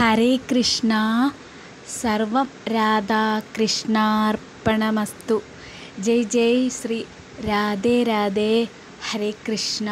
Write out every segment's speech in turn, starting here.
ഹരേ കൃഷ്ണ. സർവം രാധാകൃഷ്ണാർപ്പണമസ്തു. ജയ് ജയ് ശ്രീ രാധേ രാധേ. ഹരേ കൃഷ്ണ.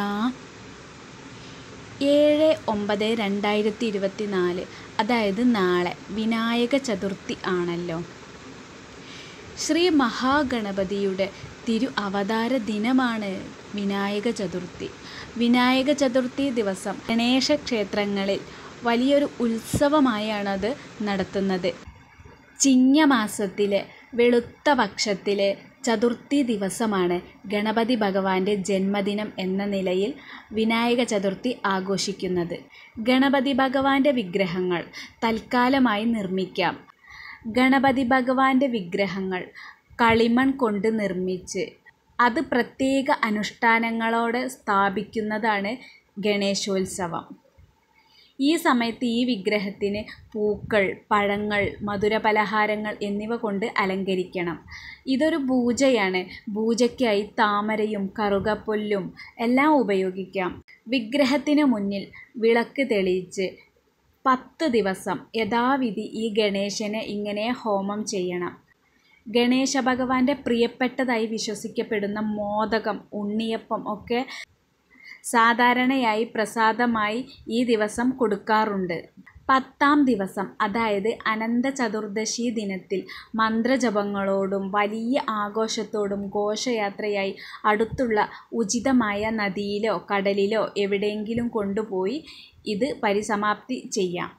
7/9/2024, അതായത് നാളെ വിനായക ചതുർത്ഥി ആണല്ലോ. ശ്രീ മഹാഗണപതിയുടെ തിരു അവതാര ദിനമാണ് വിനായക ചതുർത്ഥി. വിനായക ചതുർത്ഥി ദിവസം ഗണേശ ക്ഷേത്രങ്ങളിൽ വലിയൊരു ഉത്സവമായാണത് നടത്തുന്നത്. ചിങ്ങമാസത്തിലെ വെളുത്ത പക്ഷത്തിലെ ചതുർത്ഥി ദിവസമാണ് ഗണപതി ഭഗവാന്റെ ജന്മദിനം എന്ന നിലയിൽ വിനായക ചതുർത്ഥി ആഘോഷിക്കുന്നത്. ഗണപതി ഭഗവാന്റെ വിഗ്രഹങ്ങൾ തൽക്കാലമായി നിർമ്മിക്കാം. ഗണപതി ഭഗവാന്റെ വിഗ്രഹങ്ങൾ കളിമൺ കൊണ്ട് നിർമ്മിച്ച് അത് പ്രത്യേക അനുഷ്ഠാനങ്ങളോടെ സ്ഥാപിക്കുന്നതാണ് ഗണേശോത്സവം. ഈ സമയത്ത് ഈ വിഗ്രഹത്തിന് പൂക്കൾ, പഴങ്ങൾ, മധുരപലഹാരങ്ങൾ എന്നിവ കൊണ്ട് അലങ്കരിക്കണം. ഇതൊരു പൂജയാണ്. പൂജയ്ക്കായി താമരയും കറുകപ്പൊല്ലും എല്ലാം ഉപയോഗിക്കാം. വിഗ്രഹത്തിന് മുന്നിൽ വിളക്ക് തെളിയിച്ച് 10 ദിവസം യഥാവിധി ഈ ഗണേശനെ ഇങ്ങനെ ഹോമം ചെയ്യണം. ഗണേശ ഭഗവാന്റെ പ്രിയപ്പെട്ടതായി വിശ്വസിക്കപ്പെടുന്ന മോദകം, ഉണ്ണിയപ്പം ഒക്കെ സാധാരണയായി പ്രസാദമായി ഈ ദിവസം കൊടുക്കാറുണ്ട്. 10ാം ദിവസം, അതായത് അനന്ത ചതുർദശി ദിനത്തിൽ മന്ത്രജപങ്ങളോടും വലിയ ആഘോഷത്തോടും ഘോഷയാത്രയായി അടുത്തുള്ള ഉചിതമായ നദിയിലോ കടലിലോ എവിടെയെങ്കിലും കൊണ്ടുപോയി ഇത് പരിസമാപ്തി ചെയ്യാം.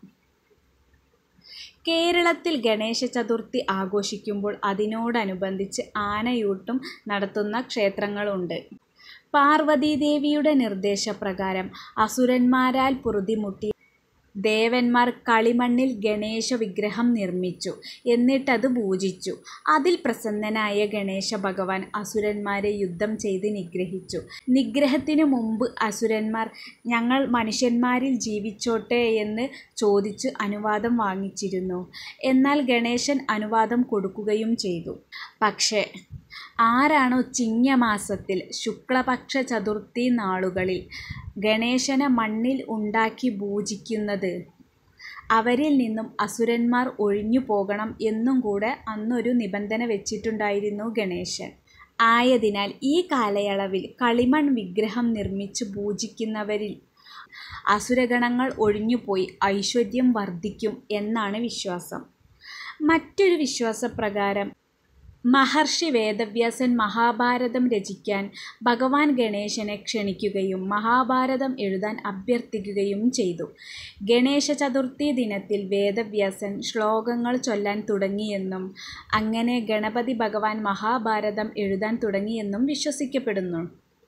കേരളത്തിൽ ഗണേശ ചതുർത്ഥി ആഘോഷിക്കുമ്പോൾ അതിനോടനുബന്ധിച്ച് ആനയൂട്ടും നടത്തുന്ന ക്ഷേത്രങ്ങളുണ്ട്. പാർവതീദേവിയുടെ നിർദ്ദേശപ്രകാരം അസുരന്മാരാൽ പൊറുതിമുട്ടി ദേവന്മാർ കളിമണ്ണിൽ ഗണേശ വിഗ്രഹം നിർമ്മിച്ചു. എന്നിട്ടത് പൂജിച്ചു. അതിൽ പ്രസന്നനായ ഗണേശ ഭഗവാൻ അസുരന്മാരെ യുദ്ധം ചെയ്ത് നിഗ്രഹിച്ചു. നിഗ്രഹത്തിനു മുമ്പ് അസുരന്മാർ ഞങ്ങൾ മനുഷ്യന്മാരിൽ ജീവിച്ചോട്ടെ എന്ന് ചോദിച്ച് അനുവാദം വാങ്ങിച്ചിരുന്നു. എന്നാൽ ഗണേശൻ അനുവാദം കൊടുക്കുകയും ചെയ്തു. പക്ഷേ ആരാണോ ചിങ്ങമാസത്തിൽ ശുക്ലപക്ഷ ചതുർത്ഥി നാളുകളിൽ ഗണേശനെ മണ്ണിൽ ഉണ്ടാക്കി പൂജിക്കുന്നത് അവരിൽ നിന്നും അസുരന്മാർ ഒഴിഞ്ഞു പോകണം എന്നും കൂടെ അന്നൊരു നിബന്ധന വെച്ചിട്ടുണ്ടായിരുന്നു ഗണേശൻ. ആയതിനാൽ ഈ കാലയളവിൽ കളിമൺ വിഗ്രഹം നിർമ്മിച്ച് പൂജിക്കുന്നവരിൽ അസുരഗണങ്ങൾ ഒഴിഞ്ഞുപോയി ഐശ്വര്യം വർദ്ധിക്കും എന്നാണ് വിശ്വാസം. മറ്റൊരു വിശ്വാസപ്രകാരം മഹർഷി വേദവ്യാസൻ മഹാഭാരതം രചിക്കാൻ ഭഗവാൻ ഗണേശനെ ക്ഷണിക്കുകയും മഹാഭാരതം എഴുതാൻ അഭ്യർത്ഥിക്കുകയും ചെയ്തു. ഗണേശ ചതുർത്ഥി ദിനത്തിൽ വേദവ്യാസൻ ശ്ലോകങ്ങൾ ചൊല്ലാൻ തുടങ്ങിയെന്നും അങ്ങനെ ഗണപതി ഭഗവാൻ മഹാഭാരതം എഴുതാൻ തുടങ്ങിയെന്നും വിശ്വസിക്കപ്പെടുന്നു.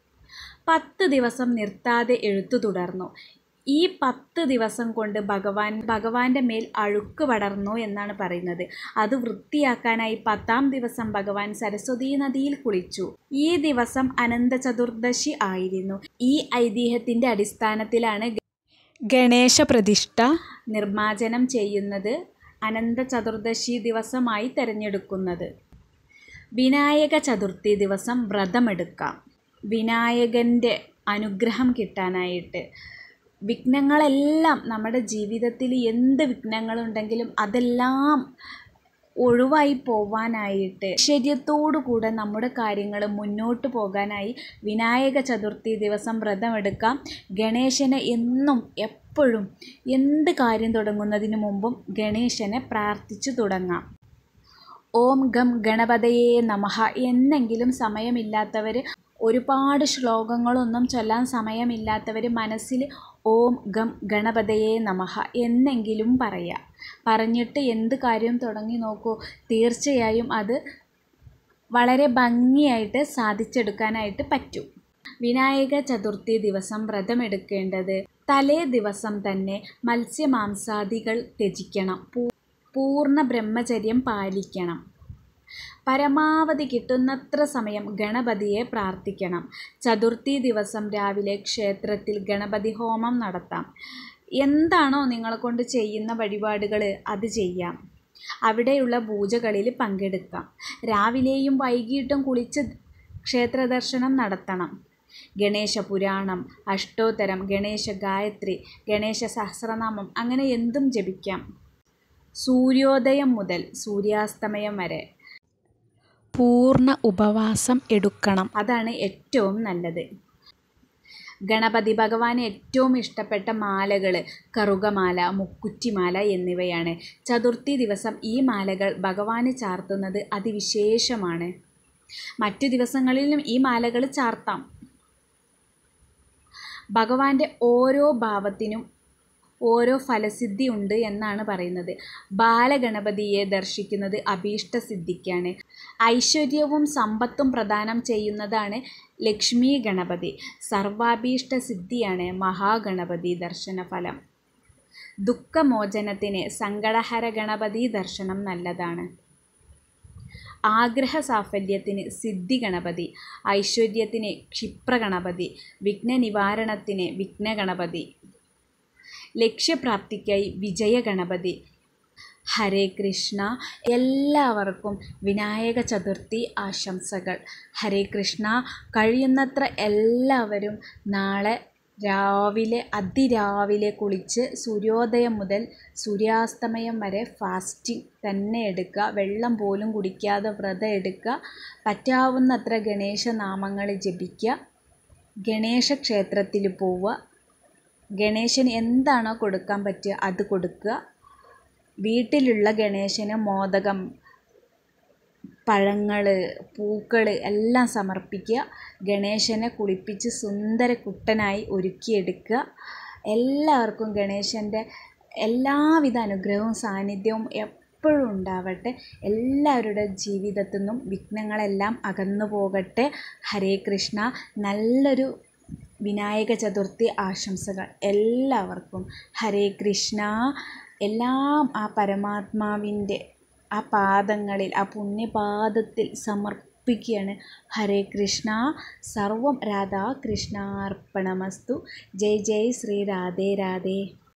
10 ദിവസം നിർത്താതെ എഴുത്തു തുടർന്നു. ഈ 10 ദിവസം കൊണ്ട് ഭഗവാന്റെ മേൽ അഴുക്ക് പടർന്നു എന്നാണ് പറയുന്നത്. അത് വൃത്തിയാക്കാനായി 10ാം ദിവസം ഭഗവാൻ സരസ്വതീ നദിയിൽ കുളിച്ചു. ഈ ദിവസം അനന്ത ചതുർദശി ആയിരുന്നു. ഈ ഐതിഹ്യത്തിൻ്റെ അടിസ്ഥാനത്തിലാണ് ഗണേശ പ്രതിഷ്ഠ നിർമ്മാർജ്ജനം ചെയ്യുന്നത് അനന്ത ചതുർദശി ദിവസമായി തിരഞ്ഞെടുക്കുന്നത്. വിനായക ചതുർത്ഥി ദിവസം വ്രതമെടുക്കാം. വിനായകൻ്റെ അനുഗ്രഹം കിട്ടാനായിട്ട്. വിഘ്നങ്ങളെല്ലാം നമ്മുടെ ജീവിതത്തിൽ എന്ത് വിഘ്നങ്ങളുണ്ടെങ്കിലും അതെല്ലാം ഒഴിവായി പോവാനായിട്ട് ഐശ്വര്യത്തോടു കൂടെ നമ്മുടെ കാര്യങ്ങൾ മുന്നോട്ട് പോകാനായി വിനായക ചതുർത്ഥി ദിവസം വ്രതമെടുക്കാം. ഗണേശനെ എന്നും എപ്പോഴും എന്ത് കാര്യം തുടങ്ങുന്നതിന് മുമ്പും ഗണേശനെ പ്രാർത്ഥിച്ചു തുടങ്ങാം. ഓം ഗം ഗണപതയേ നമഃ എന്നെങ്കിലും സമയമില്ലാത്തവർ, ഒരുപാട് ശ്ലോകങ്ങളൊന്നും ചൊല്ലാൻ സമയമില്ലാത്തവർ മനസ്സിൽ ഓം ഗം ഗണപതയേ നമഃ എന്നെങ്കിലും പറയാം. പറഞ്ഞിട്ട് എന്ത് കാര്യം തുടങ്ങി നോക്കൂ, തീർച്ചയായും അത് വളരെ ഭംഗിയായിട്ട് സാധിച്ചെടുക്കാനായിട്ട് പറ്റും. വിനായക ചതുർത്ഥി ദിവസം വ്രതമെടുക്കേണ്ടത് തലേ ദിവസം തന്നെ മത്സ്യമാംസാദികൾ ത്യജിക്കണം. പൂർണ്ണ ബ്രഹ്മചര്യം പാലിക്കണം. പരമാവധി കിട്ടുന്നത്ര സമയം ഗണപതിയെ പ്രാർത്ഥിക്കണം. ചതുർത്ഥി ദിവസം രാവിലെ ക്ഷേത്രത്തിൽ ഗണപതി ഹോമം നടത്താം. എന്താണോ നിങ്ങളെ കൊണ്ട് ചെയ്യുന്ന വഴിപാടുകൾ അത് ചെയ്യാം. അവിടെയുള്ള പൂജകളിൽ പങ്കെടുക്കാം. രാവിലെയും വൈകിട്ടും കുളിച്ച് ക്ഷേത്ര ദർശനം നടത്തണം. ഗണേശ പുരാണം, അഷ്ടോത്തരം, ഗണേശ ഗായത്രി, ഗണേശ സഹസ്രനാമം അങ്ങനെ എന്തും ജപിക്കാം. സൂര്യോദയം മുതൽ സൂര്യാസ്തമയം വരെ പൂർണ്ണ ഉപവാസം എടുക്കണം. അതാണ് ഏറ്റവും നല്ലത്. ഗണപതി ഭഗവാന് ഏറ്റവും ഇഷ്ടപ്പെട്ട മാലകൾ കറുകമാല, മുക്കുറ്റിമാല എന്നിവയാണ്. ചതുർത്ഥി ദിവസം ഈ മാലകൾ ഭഗവാന് ചാർത്തുന്നത് അതിവിശേഷമാണ്. മറ്റു ദിവസങ്ങളിലും ഈ മാലകൾ ചാർത്താം. ഭഗവാന്റെ ഓരോ ഭാവത്തിനും ഓരോ ഫലസിദ്ധി ഉണ്ട് എന്നാണ് പറയുന്നത്. ബാലഗണപതിയെ ദർശിക്കുന്നത് അഭീഷ്ടസിദ്ധിക്കാണ്. ഐശ്വര്യവും സമ്പത്തും പ്രദാനം ചെയ്യുന്നതാണ് ലക്ഷ്മി ഗണപതി. സർവാഭീഷ്ടസിദ്ധിയാണ് മഹാഗണപതി ദർശനഫലം. ദുഃഖമോചനത്തിന് സങ്കടഹര ഗണപതി ദർശനം നല്ലതാണ്. ആഗ്രഹ സാഫല്യത്തിന് സിദ്ധി ഗണപതി, ഐശ്വര്യത്തിന് ക്ഷിപ്രഗണപതി, വിഘ്നനിവാരണത്തിന് വിഘ്നഗണപതി, ലക്ഷ്യപ്രാപ്തിക്കായി വിജയഗണപതി. ഹരേ കൃഷ്ണ. എല്ലാവർക്കും വിനായക ചതുർത്ഥി ആശംസകൾ. ഹരേ കൃഷ്ണ. കഴിയുന്നത്ര എല്ലാവരും നാളെ അതിരാവിലെ കുളിച്ച് സൂര്യോദയം മുതൽ സൂര്യാസ്തമയം വരെ ഫാസ്റ്റിംഗ് തന്നെ എടുക്കുക. വെള്ളം പോലും കുടിക്കാതെ വ്രതം എടുക്കുക. പറ്റാവുന്നത്ര ഗണേശ നാമങ്ങൾ ജപിക്കുക. ഗണേശ ക്ഷേത്രത്തിൽ പോവുക. ഗണേശന് എന്താണോ കൊടുക്കാൻ പറ്റുക അത് കൊടുക്കുക. വീട്ടിലുള്ള ഗണേശന് മോദകം, പഴങ്ങൾ, പൂക്കൾ എല്ലാം സമർപ്പിക്കുക. ഗണേശനെ കുളിപ്പിച്ച് സുന്ദര കുട്ടനായി ഒരുക്കിയെടുക്കുക. എല്ലാവർക്കും ഗണേശൻ്റെ എല്ലാവിധ അനുഗ്രഹവും സാന്നിധ്യവും എപ്പോഴും ഉണ്ടാവട്ടെ. എല്ലാവരുടെ ജീവിതത്തിൽ നിന്നും വിഘ്നങ്ങളെല്ലാം അകന്നു പോകട്ടെ. ഹരേ കൃഷ്ണ. നല്ലൊരു വിനായക ചതുർത്ഥി ആശംസകൾ എല്ലാവർക്കും. ഹരേ കൃഷ്ണ. എല്ലാം ആ പരമാത്മാവിൻ്റെ ആ പാദങ്ങളിൽ, ആ പുണ്യപാദത്തിൽ സമർപ്പിക്കുകയാണ്. ഹരേ കൃഷ്ണ. സർവം രാധാകൃഷ്ണാർപ്പണമസ്തു. ജയ് ജയ് ശ്രീ രാധേ രാധേ.